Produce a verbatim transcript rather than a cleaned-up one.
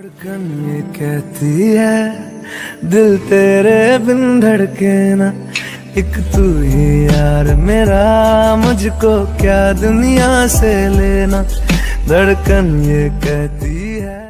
धड़कन ये कहती है दिल तेरे बिन धड़के ना, एक तू ही यार मेरा, मुझको क्या दुनिया से लेना। धड़कन ये कहती है।